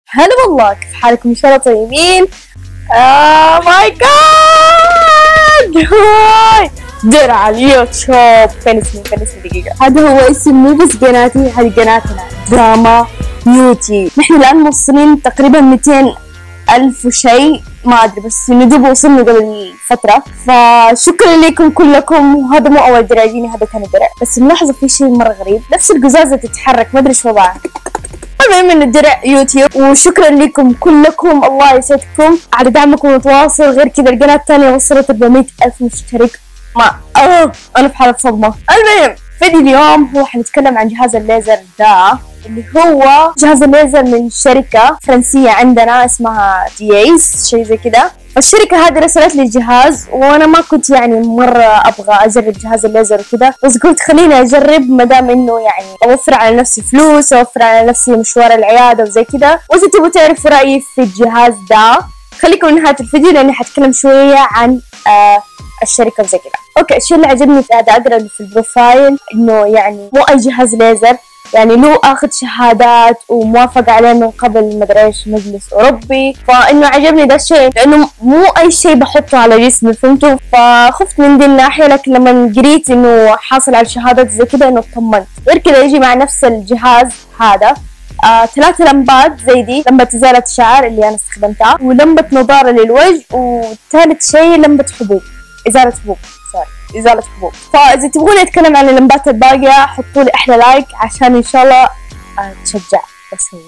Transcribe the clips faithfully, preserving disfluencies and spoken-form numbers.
هلا والله، كيف حالكم؟ ان شاء الله طيبين. آه ماي جاد درع اليوتيوب. فين اسمي فين اسمي دقيقة. هذا هو اسم مو بس قناتي، هذه قناتنا دراما بيوتي. نحن الآن موصلين تقريبا مئتين ألف وشيء، ما أدري، بس ندوب وصلنا قبل فترة. فشكرا لكم كلكم. وهذا مو أول درع يجيني، هذا ثاني درع. بس ملاحظة في شيء مرة غريب، نفس القزازة تتحرك، ما أدري شو وضعها. المهم انه درع يوتيوب. وشكرا لكم كلكم، الله يسعدكم على دعمكم المتواصل. غير كذا القناة الثانية وصلت أربعمئة ألف مشترك. ما اه انا في حالة صدمة. المهم فيديو اليوم هو حنتكلم عن جهاز الليزر ده، اللي هو جهاز الليزر من شركة فرنسية عندنا اسمها دييس، شيء زي كذا. الشركة هذه رسلت لي الجهاز، وانا ما كنت يعني مرة ابغى اجرب جهاز الليزر وكذا، بس قلت خليني اجرب ما دام انه يعني اوفر على نفسي فلوس، اوفر على نفسي مشوار العيادة وزي كذا. واذا تبغوا تعرفوا رايي في الجهاز ده خليكم لنهاية الفيديو، لاني حتكلم شوية عن آه الشركة وزي كذا. اوكي، الشيء اللي عجبني في هذا اقرا في البروفايل انه يعني مو اي جهاز ليزر، يعني له اخذ شهادات وموافق عليه من قبل مدري ايش مجلس اوروبي. فانه عجبني ده الشيء، لانه مو اي شيء بحطه على جسمي، فهمتوا؟ فخفت من دي الناحيه، لكن لما قريت انه حاصل على شهادات زي كذا انه اطمنت. غير كذا يجي مع نفس الجهاز هذا آه، ثلاثة لمبات زي دي، لمبة إزالة شعر اللي أنا استخدمتها، ولمبة نظارة للوجه، وثالث شيء لمبة حبوب، إزالة حبوب، سوري إزالة حبوب. فإذا تبغوني أتكلم عن اللمبات الباقية حطوا لي أحلى لايك عشان إن شاء الله أتشجع بسوي.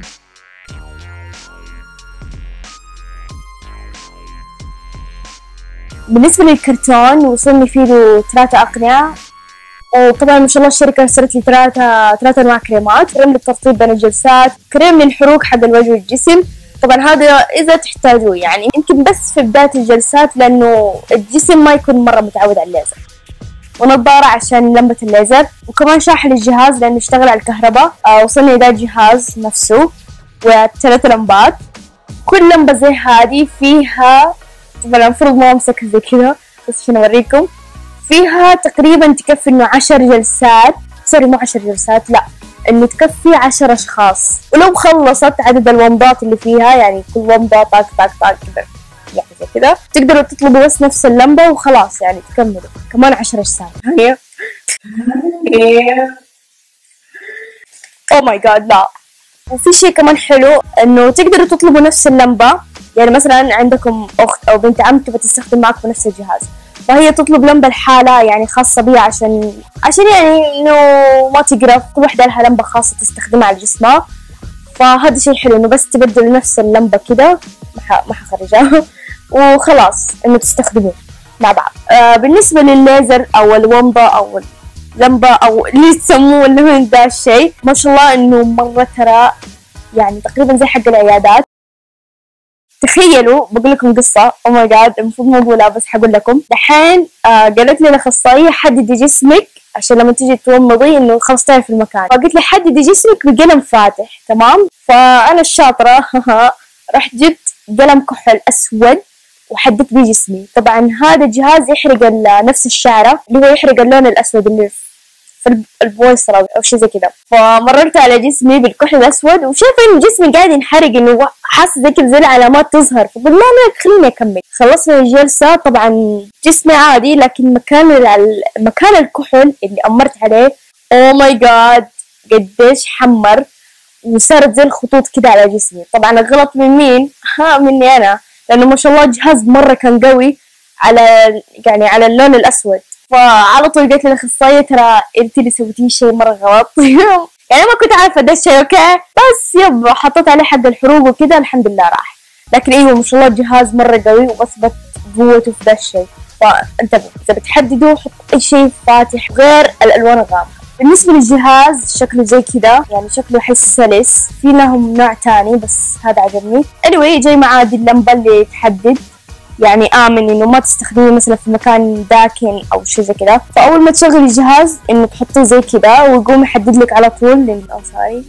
بالنسبة للكرتون وصلني فيه له ثلاثة أقنعة، وطبعا ما شاء الله الشركة ارسلت لي ثلاثة ثلاثة انواع كريمات: كريم للترطيب بين الجلسات، كريم للحروق حق الوجه والجسم. طبعا هذا اذا تحتاجوه، يعني يمكن بس في بداية الجلسات لانه الجسم ما يكون مرة متعود على الليزر. ونظارة عشان لمبة الليزر، وكمان شاحن للجهاز لانه يشتغل على الكهرباء. آه وصلني ده الجهاز نفسه، وثلاث لمبات. كل لمبة زي هذه فيها، طبعا المفروض ما امسك زي كذا بس عشان اوريكم، فيها تقريبا تكفي انه عشر جلسات، سوري مو عشر جلسات، لا انه تكفي عشر اشخاص. ولو خلصت عدد الومضات اللي فيها، يعني كل ومضة طاق طاق طاق كذا، يعني زي كذا، تقدروا تطلبوا بس نفس اللمبة وخلاص، يعني تكملوا كمان عشر اجسام. او ماي جاد لا. وفي شيء كمان حلو انه تقدروا تطلبوا نفس اللمبة، يعني مثلا عندكم اخت او بنت عم تبغى تستخدم معكم نفس الجهاز، فهي تطلب لمبة لحالها يعني خاصة بيها، عشان عشان يعني انه ما تقرف، كل واحدة لها لمبة خاصة تستخدمها على جسمها. فهذا شيء حلو انه بس تبدلوا نفس اللمبة كده، ما حخرجها وخلاص انه تستخدموه مع بعض. آه بالنسبة للليزر او الومبة او اللمبة او اللي تسموه اللي من ذا الشيء، ما شاء الله انه مرة ترى يعني تقريبا زي حق العيادات. تخيلوا بقول لكم قصة، او ماي جاد المفروض ما اقولها بس حقول لكم. دحين آه قالت لي الاخصائية حددي جسمك عشان لما تيجي تومضي انه خلاص تعرف المكان. فقلت لي حددي جسمك بقلم فاتح، تمام؟ فانا الشاطرة رحت جبت قلم كحل اسود وحددت بيه جسمي. طبعا هذا الجهاز يحرق نفس الشعرة، اللي هو يحرق اللون الاسود اللي في البويصرة او شيء زي كذا. فمررت على جسمي بالكحل الاسود وشايفه ان جسمي قاعد ينحرق، انه حاسه زي كذا زي العلامات تظهر. فقلت لا لا خليني اكمل. خلصنا الجلسه، طبعا جسمي عادي، لكن مكان مكان الكحل اللي امرت عليه او ماي جاد قديش حمر، وصارت زي الخطوط كذا على جسمي. طبعا الغلط من مين؟ ها مني انا، لانه ما شاء الله الجهاز مره كان قوي على يعني على اللون الاسود. فعلى طول قلت للاخصائيه ترى انت اللي سويتيه شيء مره غلط. يعني ما كنت عارفه ده الشيء، اوكي بس يب حطيت عليه حق الحروق وكذا الحمد لله راح. لكن ايوه ما شاء الله الجهاز مره قوي واثبت قوته في ده الشيء. فانتبهوا اذا بتحددوا حط اي شيء فاتح غير الالوان الغامقه. بالنسبه للجهاز شكله زي كذا، يعني شكله احس سلس. في لهم نوع تاني بس هذا عجبني. anyway جاي معاه دي اللمبه اللي تحدد، يعني آمن إنه ما تستخدميه مثلا في مكان داكن أو شيء زي كذا. فأول ما تشغلي الجهاز إنه تحطيه زي كذا ويقوم يحدد لك على طول لين أو سوري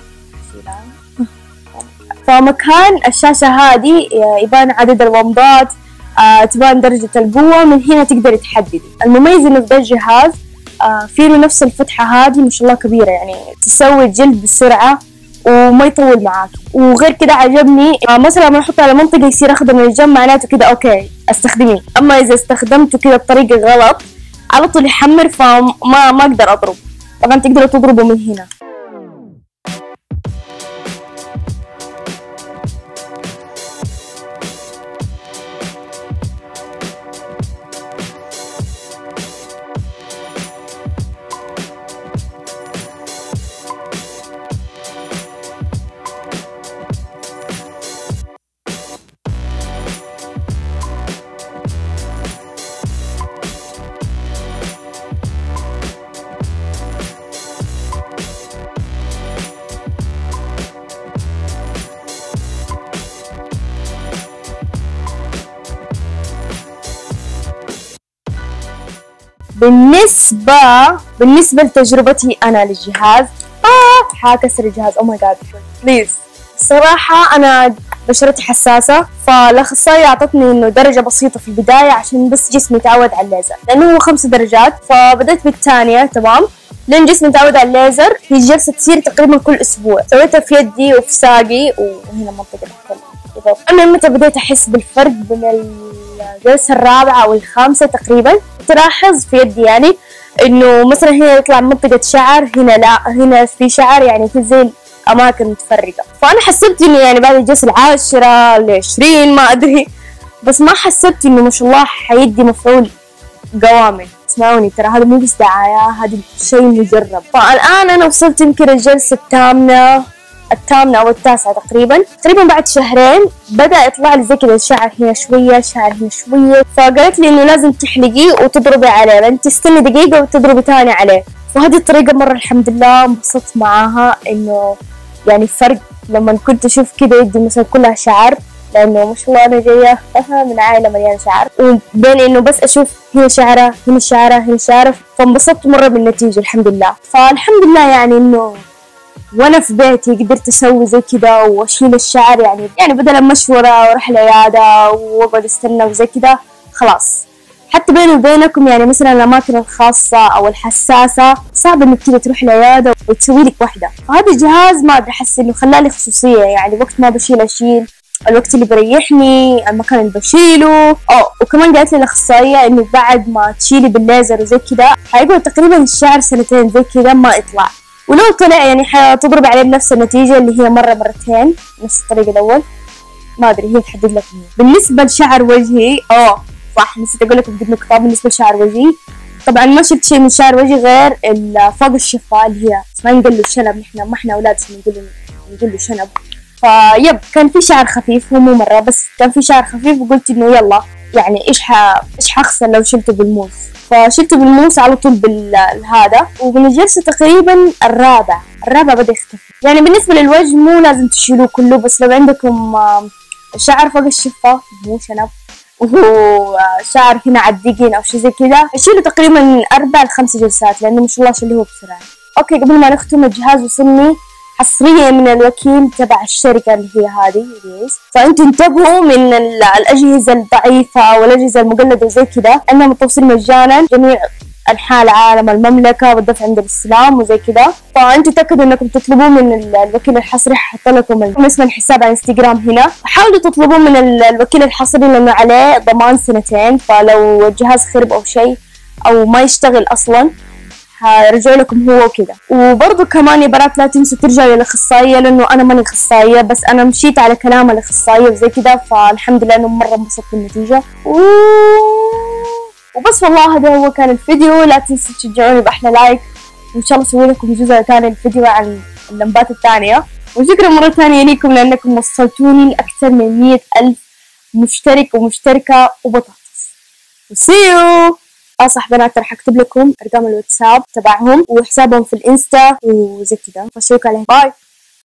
فمكان الشاشة هذه يبان عدد الومضات، آه تبان درجة القوة، من هنا تقدري تحددي. المميز إنه في ده الجهاز آه فيه له نفس الفتحة هذه ما شاء الله كبيرة، يعني تسوي الجلد بسرعة وما يطول معاك. وغير كده عجبني مثلا لما احطه على منطقة يصير اخضر من الجنب، معناته كده اوكي استخدميه. اما اذا استخدمته كده بطريقة غلط على طول يحمر، فما ما اقدر اضرب. طبعا تقدروا تضربوا من هنا. بالنسبة بالنسبة لتجربتي أنا للجهاز، آه حاكسر الجهاز. أو ماي جاد بليز. الصراحة أنا بشرتي حساسة، فالأخصائية أعطتني إنه درجة بسيطة في البداية عشان بس جسمي يتعود على الليزر، لأنه هو خمس درجات. فبدأت بالثانية تمام، لين جسمي يتعود على الليزر. هي جلسة تصير تقريبا كل أسبوع. سويتها في يدي وفي ساقي وهنا منطقة الكل. أنا متى بديت أحس بالفرق بين الجلسة الرابعة أو الخامسة تقريبا، تلاحظ في يدي يعني إنه مثلا هنا يطلع منطقة شعر، هنا لا، هنا في شعر، يعني في زي أماكن متفرقة. فأنا حسبت إنه يعني بعد الجلسة العاشرة لعشرين ما أدري، بس ما حسبت إنه ما شاء الله حيدي مفعول قوامي. اسمعوني ترى هذا مو بس دعاية، هذا شيء مجرب. فالآن أنا وصلت يمكن الجلسة الثامنة الثامنة أو التاسعة تقريبا تقريبا بعد شهرين بدأ يطلع لي زي كذا الشعر هنا شوية، شعر هنا شوية. فقالت لي إنه لازم تحلقيه وتضربي عليه، لأن تستني دقيقة وتضربي تاني عليه. وهذه الطريقة مرة الحمد لله انبسطت معاها، إنه يعني فرق لما كنت أشوف كذا يدي مثلا كلها شعر، لأنه ما شاء الله أنا جاية من عائلة مليانة شعر، وبين إنه بس أشوف هنا شعرة هنا شعرة هنا شعرة، فانبسطت مرة بالنتيجة الحمد لله. فالحمد لله يعني إنه وانا في بيتي قدرت اسوي زي كذا واشيل الشعر، يعني يعني بدل مشورة واروح العيادة واقعد استنى وزي كذا خلاص. حتى بيني وبينكم يعني مثلا الاماكن الخاصة او الحساسة صعب انك كذا تروح العيادة وتسوي لك واحدة. فهذا الجهاز ما ادري احس انه خلالي خصوصية، يعني وقت ما بشيل اشيل، الوقت اللي بريحني، المكان اللي بشيله. اه وكمان قالت لي الاخصائية انه بعد ما تشيلي بالليزر وزي كذا حيقعد تقريبا الشعر سنتين زي كذا ما يطلع، ولو طلع يعني حتضرب عليه بنفس النتيجة اللي هي مرة مرتين نفس الطريقة الأول. ما أدري هي تحدد لك مين. بالنسبة لشعر وجهي اه صح نسيت أقول لكم قد نقطة. بالنسبة لشعر وجهي طبعا ما شفت شيء من شعر وجهي غير فوق الشفة اللي هي ما نقول له شنب، نحن ما احنا أولاد نقول له نقول له شنب. فيب كان في شعر خفيف، هو مو مرة بس كان في شعر خفيف، وقلت إنه يلا يعني إيش ح إيش حخسر لو شلته بالموس. فشلته بالموس على طول بالهذا. ومن الجلسة تقريبا الرابع الرابع بدأ يختفي. يعني بالنسبة للوجه مو لازم تشيلوه كله، بس لو عندكم شعر فوق الشفة مو شنب وشعر هنا على الدقن أو شي زي كذا شيلوا تقريبا من أربع لخمس جلسات، لأنه ما شاء الله شلوه بسرعة. أوكي قبل ما نختم، الجهاز وصلني حصريا من الوكيل تبع الشركة اللي هي هذه ريز. فأنتوا انتبهوا من الأجهزة الضعيفة والأجهزة المقلدة وزي كذا، أنها متوصل مجانا جميع أنحاء العالم، المملكة والدفع عند الاستلام وزي كذا. فأنتوا تأكدوا أنكم تطلبوه من الوكيل الحصري، ححط لكم اسم الحساب على انستغرام هنا. حاولوا تطلبوه من الوكيل الحصري لأنه عليه ضمان سنتين، فلو الجهاز خرب أو شيء أو ما يشتغل أصلا هرجع لكم هو وكذا. وبرضه كمان يا بنات لا تنسوا ترجعوا للأخصائية، لأنه أنا ماني أخصائية بس أنا مشيت على كلام الأخصائية وزي كذا. فالحمد لله إنه مرة انبسطت بالنتيجة و... وبس والله هذا هو كان الفيديو. لا تنسوا تشجعوني بأحلى لايك، وإن شاء الله أسوي لكم جزء ثاني الفيديو عن اللمبات الثانية. وشكرا مرة ثانية ليكم لأنكم وصلتوني لأكثر من مية ألف مشترك ومشتركة وبطاطس. وسيو اه صح بنات، راح اكتب لكم ارقام الواتساب تبعهم وحسابهم في الانستا وزي كذا، فشوفوا عليه. باي.